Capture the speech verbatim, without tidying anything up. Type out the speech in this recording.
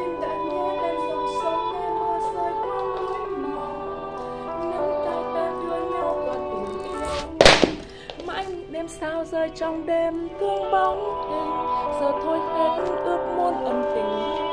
xin đã nhé em dòng sông em mưa rơi qua lối mòn, nắm tay ta đưa nhau qua tình yêu. Mãi đêm sao rơi trong đêm thương bóng hình, giờ thôi hết ước muốn ân tình.